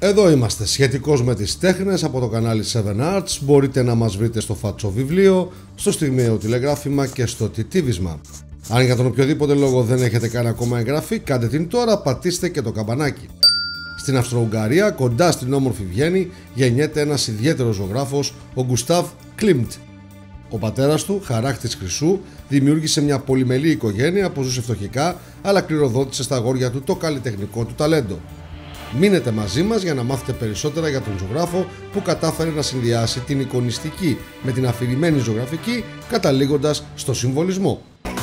Εδώ είμαστε σχετικώς με τις τέχνες από το κανάλι 7 Arts. Μπορείτε να μας βρείτε στο φάτσο βιβλίο, στο στιγμιαίο τηλεγράφημα και στο τιτίβισμα. Αν για τον οποιοδήποτε λόγο δεν έχετε κάνει ακόμα εγγραφή, κάντε την τώρα, πατήστε και το καμπανάκι. Στην Αυστρο-Ουγγαρία, κοντά στην όμορφη Βιέννη, γεννιέται ένας ιδιαίτερος ζωγράφος, ο Γκουστάβ Κλίμτ. Ο πατέρας του, χαράκτης χρυσού, δημιούργησε μια πολυμελή οικογένεια που ζούσε φτωχικά, αλλά κληροδότησε στα αγόρια του το καλλιτεχνικό του ταλέντο. Μείνετε μαζί μας για να μάθετε περισσότερα για τον ζωγράφο που κατάφερε να συνδυάσει την εικονιστική με την αφηρημένη ζωγραφική, καταλήγοντας στο συμβολισμό.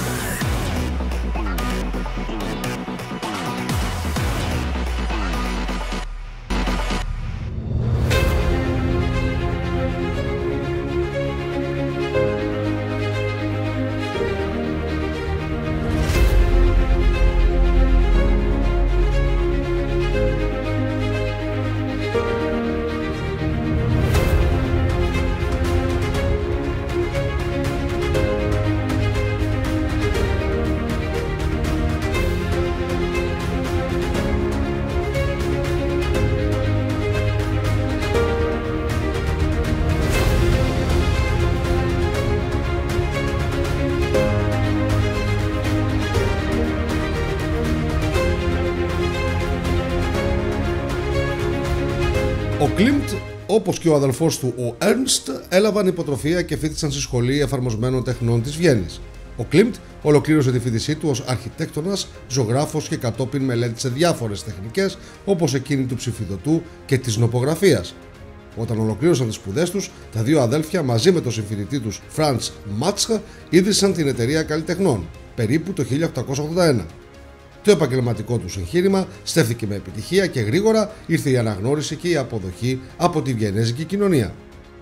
Ο Κλίμτ, όπως και ο αδελφός του ο Έρνστ, έλαβαν υποτροφία και φοιτήσαν στη Σχολή Εφαρμοσμένων Τεχνών της Βιέννης. Ο Κλίμτ ολοκλήρωσε τη φοιτησή του ως αρχιτέκτονας, ζωγράφος και κατόπιν μελέτησε διάφορες τεχνικές όπως εκείνη του ψηφιδωτού και της νοπογραφίας. Όταν ολοκλήρωσαν τις σπουδές τους, τα δύο αδέλφια μαζί με τον συμφοιτητή τους Φραντς Μάτσχ ίδρυσαν την εταιρεία καλλιτεχνών, περίπου το 1881. Το επαγγελματικό τους εγχείρημα στέφθηκε με επιτυχία και γρήγορα ήρθε η αναγνώριση και η αποδοχή από τη βιενέζικη κοινωνία.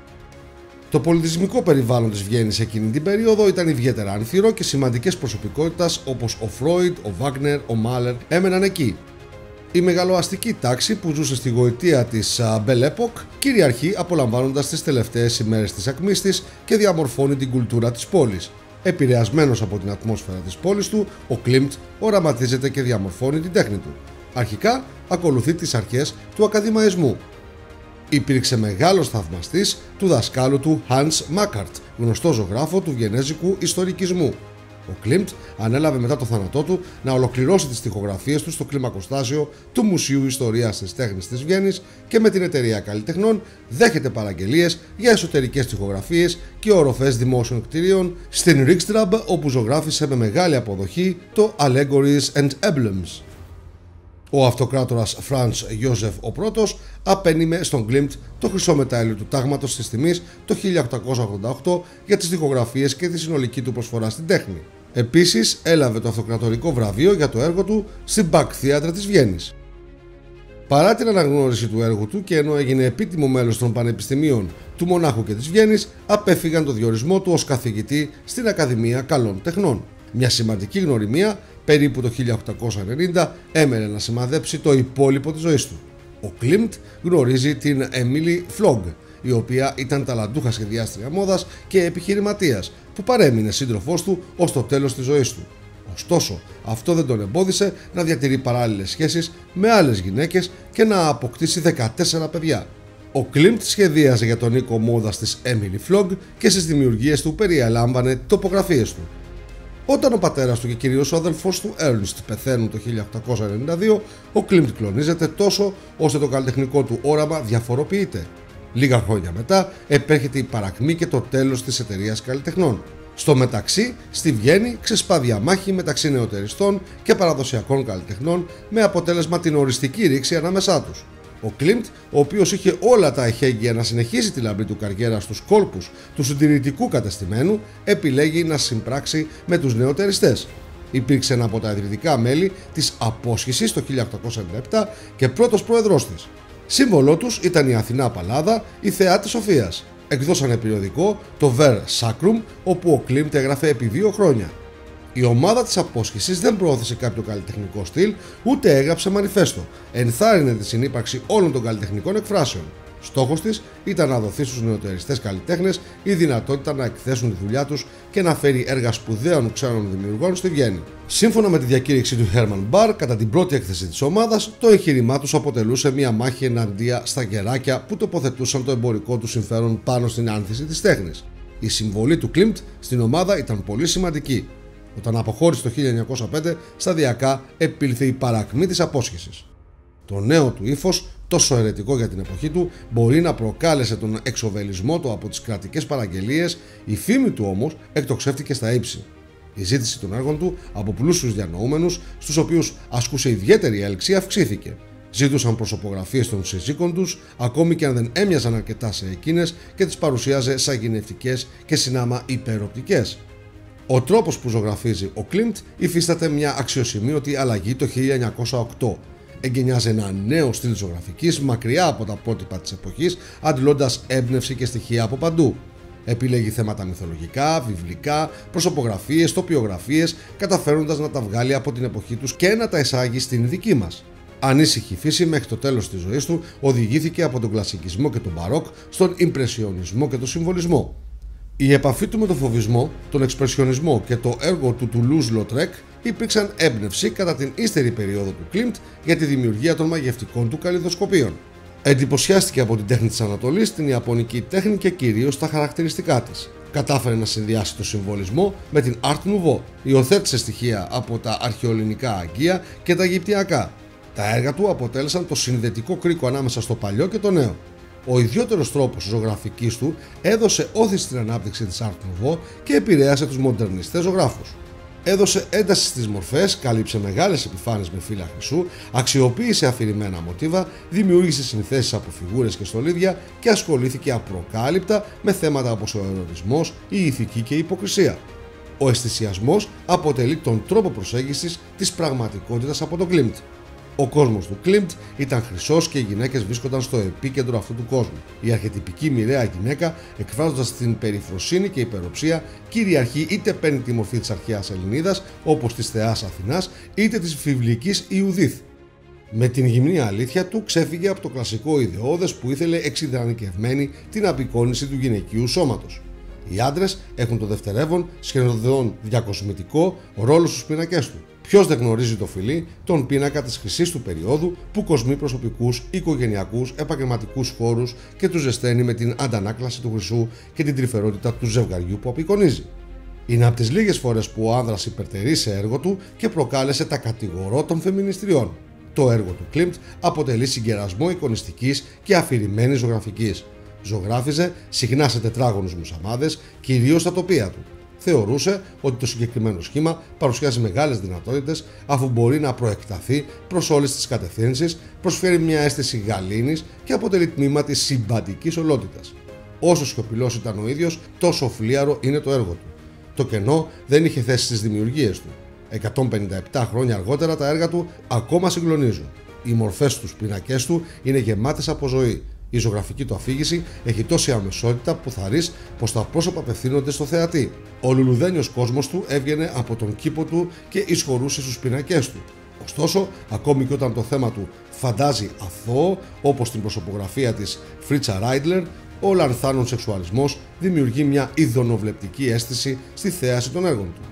Το πολιτισμικό περιβάλλον της Βιέννης εκείνη την περίοδο ήταν ιδιαίτερα ανθυρό και σημαντικές προσωπικότητες όπως ο Φρόιντ, ο Βάγνερ, ο Μάλερ έμεναν εκεί. Η μεγαλοαστική τάξη που ζούσε στη γοητεία της Belle Époque κυριαρχεί, απολαμβάνοντας τις τελευταίες ημέρες της ακμής της και διαμορφώνει την κουλτούρα της πόλης. Επηρεασμένος από την ατμόσφαιρα της πόλης του, ο Κλίμτ οραματίζεται και διαμορφώνει την τέχνη του. Αρχικά ακολουθεί τις αρχές του ακαδημαϊσμού. Υπήρξε μεγάλος θαυμαστής του δασκάλου του Hans Makart, γνωστό ζωγράφο του βιενέζικου ιστορικισμού. Ο Κλίμτ ανέλαβε μετά το θάνατό του να ολοκληρώσει τις τοιχογραφίες του στο κλιμακοστάσιο του Μουσείου Ιστορίας της Τέχνης της Βιέννης και με την εταιρεία καλλιτεχνών δέχεται παραγγελίες για εσωτερικές τοιχογραφίες και οροφές δημόσιων κτηρίων στην Rijksstraße, όπου ζωγράφισε με μεγάλη αποδοχή το Allegories and Emblems. Ο αυτοκράτορας Φραντς Γιώζεφ ο πρώτος απένιμε στον Κλίμτ το χρυσό μετάλλιο του τάγματος της τιμής το 1888 για τις τοιχογραφίες και τη συνολική του προσφορά στην τέχνη. Επίσης έλαβε το αυτοκρατορικό βραβείο για το έργο του στην Backtheater της Βιέννης. Παρά την αναγνώριση του έργου του και ενώ έγινε επίτιμο μέλος των πανεπιστημίων του Μονάχου και της Βιέννης, απέφυγαν το διορισμό του ως καθηγητή στην Ακαδημία Καλών Τεχνών. Μια σημαντική γνωριμία περίπου το 1890 έμενε να σημαδέψει το υπόλοιπο της ζωής του. Ο Κλίμτ γνωρίζει την Έμιλι Φλόγκ, η οποία ήταν ταλαντούχα σχεδιάστρια μόδας και επιχειρηματίας, που παρέμεινε σύντροφός του ως το τέλος της ζωής του. Ωστόσο, αυτό δεν τον εμπόδισε να διατηρεί παράλληλες σχέσεις με άλλες γυναίκες και να αποκτήσει 14 παιδιά. Ο Κλίμτ σχεδίαζε για τον οίκο μόδας της Έμιλι Φλόγκ και στις δημιουργίες του περιέλαμβανε τοπογραφίες του. Όταν ο πατέρας του και κυρίως ο αδελφός του Έρνστ πεθαίνουν το 1892, ο Κλίμτ κλονίζεται τόσο ώστε το καλλιτεχνικό του όραμα διαφοροποιείται. Λίγα χρόνια μετά επέρχεται η παρακμή και το τέλος της εταιρείας καλλιτεχνών. Στο μεταξύ, στη Βιέννη ξεσπά διαμάχη μεταξύ νεοτεριστών και παραδοσιακών καλλιτεχνών με αποτέλεσμα την οριστική ρήξη ανάμεσά τους. Ο Κλίμτ, ο οποίος είχε όλα τα εχέγγυα να συνεχίσει τη λαμπρή του καριέρα στους κόλπους του συντηρητικού κατεστημένου, επιλέγει να συμπράξει με τους νεοτεριστές. Υπήρξε ένα από τα ιδρυτικά μέλη της Απόσχησης το 1897 και πρώτος πρόεδρος της. Σύμβολό τους ήταν η Αθηνά Παλάδα, η Θεά της Σοφίας. Εκδώσανε περιοδικό, το Ver Sacrum, όπου ο Κλίμτ έγραφε επί 2 χρόνια. Η ομάδα της Απόσχησης δεν προώθησε κάποιο καλλιτεχνικό στυλ, ούτε έγραψε μανιφέστο. Ενθάρρυνε τη συνύπαρξη όλων των καλλιτεχνικών εκφράσεων. Στόχος της ήταν να δοθεί στους νεοτεριστές καλλιτέχνες η δυνατότητα να εκθέσουν τη δουλειά τους και να φέρει έργα σπουδαίων ξένων δημιουργών στη Βιέννη. Σύμφωνα με τη διακήρυξη του Hermann Bahr, κατά την πρώτη έκθεση της ομάδας, το εγχείρημά τους αποτελούσε μια μάχη εναντία στα γεράκια που τοποθετούσαν το εμπορικό του συμφέρον πάνω στην άνθηση της τέχνης. Η συμβολή του Klimt στην ομάδα ήταν πολύ σημαντική. Όταν αποχώρησε το 1905, σταδιακά επήλθε η παρακμή της απόσχεσης. Το νέο του ύφος, τόσο αιρετικό για την εποχή του, μπορεί να προκάλεσε τον εξοβελισμό του από τις κρατικές παραγγελίες, η φήμη του όμως εκτοξεύτηκε στα ύψη. Η ζήτηση των έργων του από πλούσιους διανοούμενους, στους οποίους ασκούσε ιδιαίτερη έλξη, αυξήθηκε. Ζήτουσαν προσωπογραφίες των συζύγων τους, ακόμη και αν δεν έμοιαζαν αρκετά σε εκείνες, και τις παρουσίαζε σαν γυναιευτικές και συνάμα υπεροπτικές. Ο τρόπος που ζωγραφίζει ο Klimt υφίσταται μια αξιοσημείωτη αλλαγή το 1908. Εγκαινιάζει ένα νέο στυλ ζωγραφικής μακριά από τα πρότυπα της εποχής, αντλώντας έμπνευση και στοιχεία από παντού. Επιλέγει θέματα μυθολογικά, βιβλικά, προσωπογραφίες, τοπιογραφίες, καταφέροντας να τα βγάλει από την εποχή τους και να τα εισάγει στην δική μας. Ανήσυχη φύση, μέχρι το τέλος της ζωής του οδηγήθηκε από τον κλασικισμό και τον μπαρόκ στον ιμπρεσιονισμό και τον συμβολισμό. Η επαφή του με τον φοβισμό, τον εξπρεσιονισμό και το έργο του Toulouse-Lautrec υπήρξαν έμπνευση κατά την ύστερη περίοδο του Klimt για τη δημιουργία των μαγευτικών του καλλιδοσκοπίων. Εντυπωσιάστηκε από την τέχνη της Ανατολής, την ιαπωνική τέχνη και κυρίως τα χαρακτηριστικά της. Κατάφερε να συνδυάσει το συμβολισμό με την Art Nouveau, υιοθέτησε στοιχεία από τα αρχαιοελληνικά αγγεία και τα αιγυπτιακά. Τα έργα του αποτέλεσαν το συνδετικό κρίκο ανάμεσα στο παλιό και το νέο. Ο ιδιότερος τρόπος ζωγραφικής του έδωσε όθηση στην ανάπτυξη της Art Nouveau και επηρέασε τους μοντερνιστές ζωγράφους. Έδωσε ένταση στις μορφές, κάλυψε μεγάλες επιφάνειες με φύλλα χρυσού, αξιοποίησε αφηρημένα μοτίβα, δημιούργησε συνθέσεις από φιγούρες και στολίδια και ασχολήθηκε απροκάλυπτα με θέματα όπως ο ερωτισμός, η ηθική και η υποκρισία. Ο αισθησιασμός αποτελεί τον τρόπο προσέγγισης της πραγματικότητας από τον Klimt. Ο κόσμος του Klimt ήταν χρυσός και οι γυναίκες βρίσκονταν στο επίκεντρο αυτού του κόσμου. Η αρχετυπική μοιραία γυναίκα, εκφράζοντας την περιφροσύνη και υπεροψία, κυριαρχεί είτε παίρνει τη μορφή της αρχαίας Ελληνίδας, όπως της θεάς Αθηνάς, είτε της βιβλικής Ιουδίθ. Με την γυμνή αλήθεια του ξέφυγε από το κλασικό ιδεώδες που ήθελε εξειδανικευμένη την απεικόνιση του γυναικείου σώματος. Οι άντρες έχουν το δευτερεύον, σχεδόν διακοσμητικό ρόλο στους πίνακές του. Ποιος δεν γνωρίζει το φιλί, τον πίνακα της χρυσής του περίοδου που κοσμεί προσωπικούς, οικογενειακούς, επαγγελματικούς χώρους και τους ζεσταίνει με την αντανάκλαση του χρυσού και την τρυφερότητα του ζευγαριού που απεικονίζει. Είναι από τις λίγες φορές που ο άνδρας υπερτερεί σε έργο του και προκάλεσε τα κατηγορώ των φεμινιστριών. Το έργο του Klimt αποτελεί συγκερασμό εικονιστικής και αφηρημένης ζωγραφικής. Ζωγράφιζε συχνά σε τετράγωνους μουσαμάδες, κυρίως στα τοπία του. Θεωρούσε ότι το συγκεκριμένο σχήμα παρουσιάζει μεγάλες δυνατότητες αφού μπορεί να προεκταθεί προς όλες τις κατευθύνσεις, προσφέρει μια αίσθηση γαλήνης και αποτελεί τμήμα της συμπαντικής ολότητας. Όσο σιωπηλός ήταν ο ίδιος, τόσο φλίαρο είναι το έργο του. Το κενό δεν είχε θέση στις δημιουργίες του. 157 χρόνια αργότερα τα έργα του ακόμα συγκλονίζουν. Οι μορφές στους πίνακές του είναι γεμάτες από ζωή. Η ζωγραφική του αφήγηση έχει τόση αμεσότητα που θαρρείς πως τα πρόσωπα απευθύνονται στο θεατή. Ο λουλουδένιος κόσμος του έβγαινε από τον κήπο του και εισχωρούσε στους πινακές του. Ωστόσο, ακόμη και όταν το θέμα του φαντάζει αθώο, όπως στην προσωπογραφία της Φρίτσα Ράιντλερ, ο λανθάνων σεξουαλισμός δημιουργεί μια ειδωνοβλεπτική αίσθηση στη θέαση των έργων του.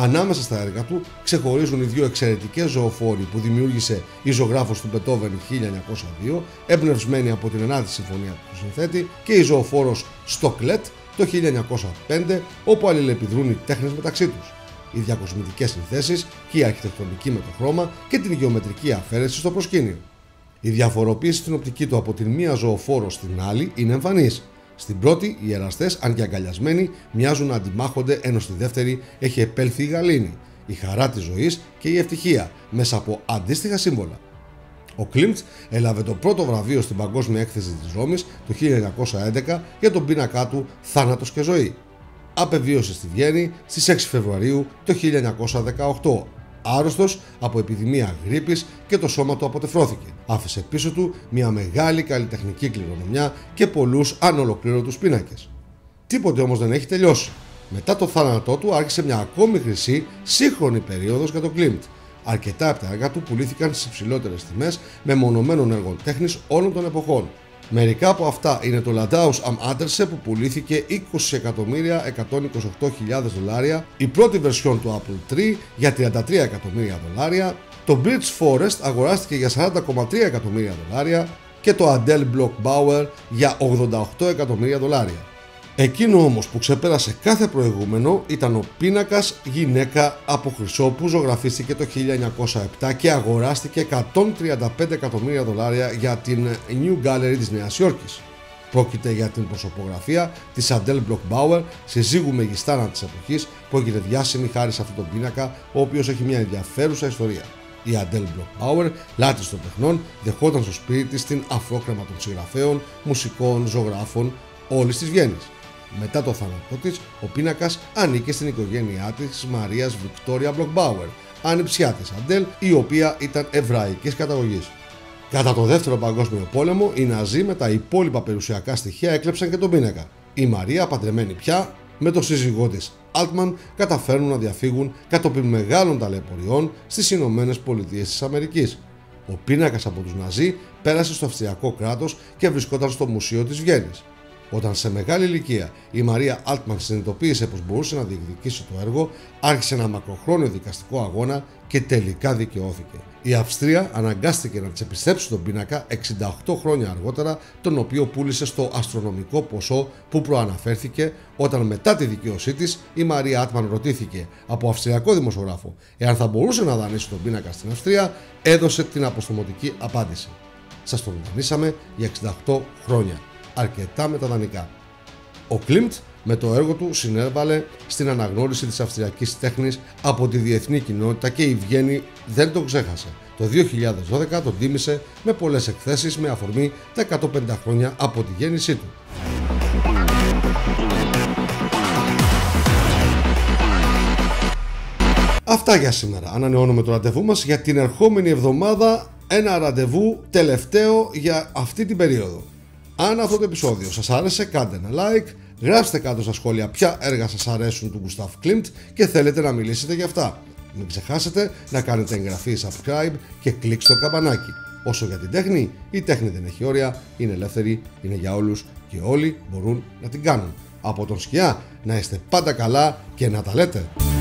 Ανάμεσα στα έργα του ξεχωρίζουν οι δύο εξαιρετικές ζωοφόροι που δημιούργησε η ζωγράφος του Μπετόβεν 1902, εμπνευσμένη από την 9η συμφωνία του συνθέτη, και η ζωοφόρος Στοκλέτ το 1905, όπου αλληλεπιδρούν οι τέχνες μεταξύ τους. Οι διακοσμητικές συνθέσεις και η αρχιτεκτονική με το χρώμα και την γεωμετρική αφαίρεση στο προσκήνιο. Η διαφοροποίηση στην οπτική του από την μία ζωοφόρο στην άλλη είναι εμφανής. Στην πρώτη, οι εραστές, αν και αγκαλιασμένοι, μοιάζουν να αντιμάχονται, ενώ στη δεύτερη έχει επέλθει η γαλήνη, η χαρά της ζωής και η ευτυχία, μέσα από αντίστοιχα σύμβολα. Ο Κλίμπτ έλαβε το πρώτο βραβείο στην Παγκόσμια Έκθεση της Ρώμης το 1911 για τον πίνακά του «Θάνατος και ζωή». Απεβίωσε στη Βιέννη στις 6 Φεβρουαρίου το 1918, άρρωστος από επιδημία γρίπης, και το σώμα του αποτεφρώθηκε. Άφησε πίσω του μια μεγάλη καλλιτεχνική κληρονομιά και πολλούς ανολοκλήρωτους πίνακες. Τίποτε όμως δεν έχει τελειώσει. Μετά το θάνατό του άρχισε μια ακόμη χρυσή σύγχρονη περίοδος για τον Κλίμπτ. Αρκετά από τα έργα του πουλήθηκαν στις υψηλότερες τιμές μεμονωμένων έργων τέχνης όλων των εποχών. Μερικά από αυτά είναι το Landhaus am Attersee που πουλήθηκε $20.128.000, η πρώτη βερσιόν του Apple III για $33.000.000, το Bridge Forest αγοράστηκε για $40.3 και το Adele Block Bauer για $88.000. Εκείνο όμως που ξεπέρασε κάθε προηγούμενο ήταν ο πίνακας γυναίκα από χρυσό που ζωγραφίστηκε το 1907 και αγοράστηκε $135.000 για την New Gallery της Νέας Υόρκης. Πρόκειται για την προσωπογραφία της Adele Block Bauer, συζύγου μεγιστάνα της εποχής, που έγινε διάσημη χάρη σε αυτόν τον πίνακα, ο οποίος έχει μια ενδιαφέρουσα ιστορία. Η Adele Block Bauer, λάτρης των τεχνών, δεχόταν στο σπίτι της την αφρόκρεμα των συγγραφέων, μουσικών, ζωγράφων όλης της Βιέννης. Μετά το θάνατό της, ο πίνακας ανήκε στην οικογένειά της Μαρίας Βικτόρια Block Bauer, ανιψιά της Αντέλ, η οποία ήταν εβραϊκής καταγωγής. Κατά το Δεύτερο Παγκόσμιο Πόλεμο, οι Ναζί με τα υπόλοιπα περιουσιακά στοιχεία έκλεψαν και τον πίνακα. Η Μαρία, παντρεμένη πια, με τον σύζυγό της Altman, καταφέρνουν να διαφύγουν κατόπιν μεγάλων ταλαιπωριών στις Ηνωμένες Πολιτείες της Αμερικής. Ο πίνακας από τους Ναζί πέρασε στο Αυστριακό κράτος και βρισκόταν στο Μουσείο της Βιέννης. Όταν σε μεγάλη ηλικία η Μαρία Altman συνειδητοποίησε πως μπορούσε να διεκδικήσει το έργο, άρχισε ένα μακροχρόνιο δικαστικό αγώνα και τελικά δικαιώθηκε. Η Αυστρία αναγκάστηκε να της επιστρέψει τον πίνακα 68 χρόνια αργότερα, τον οποίο πούλησε στο αστρονομικό ποσό που προαναφέρθηκε, όταν μετά τη δικαίωσή της η Μαρία Altman ρωτήθηκε από αυστριακό δημοσιογράφο εάν θα μπορούσε να δανείσει τον πίνακα στην Αυστρία, έδωσε την αποστομωτική απάντηση: «Σας τον δανείσαμε για 68 χρόνια. Αρκετά με τα δανεικά». Ο Κλίμπτ με το έργο του συνέβαλε στην αναγνώριση της αυστριακής τέχνης από τη διεθνή κοινότητα και η Βιέννη δεν τον ξέχασε. Το 2012 τον τίμησε με πολλές εκθέσεις με αφορμή τα 150 χρόνια από τη γέννησή του. Αυτά για σήμερα. Ανανεώνουμε το ραντεβού μας για την ερχόμενη εβδομάδα, ένα ραντεβού τελευταίο για αυτή την περίοδο. Αν αυτό το επεισόδιο σας άρεσε, κάντε ένα like, γράψτε κάτω στα σχόλια ποια έργα σας αρέσουν του Gustav Klimt και θέλετε να μιλήσετε για αυτά. Μην ξεχάσετε να κάνετε εγγραφή, subscribe και κλικ στο καμπανάκι. Όσο για την τέχνη, η τέχνη δεν έχει όρια, είναι ελεύθερη, είναι για όλους και όλοι μπορούν να την κάνουν. Από τον Σκιά, να είστε πάντα καλά και να τα λέτε!